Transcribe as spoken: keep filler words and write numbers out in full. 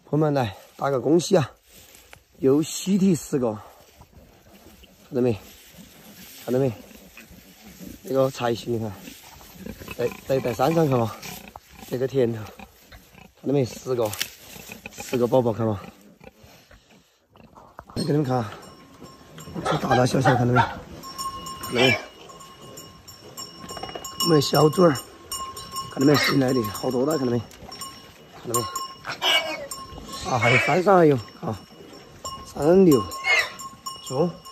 朋友们来打个恭喜啊！又喜提十个，看到没？看到没？这个财星你看，在在在山上看嘛，这个田头，看到没？十个，十个宝宝看嘛。来给你们看，这大大小小看到没？看到没？我们小嘴儿，看到没？新来的好多的，看到没？看到没？啊，还有山上还有啊，三六中。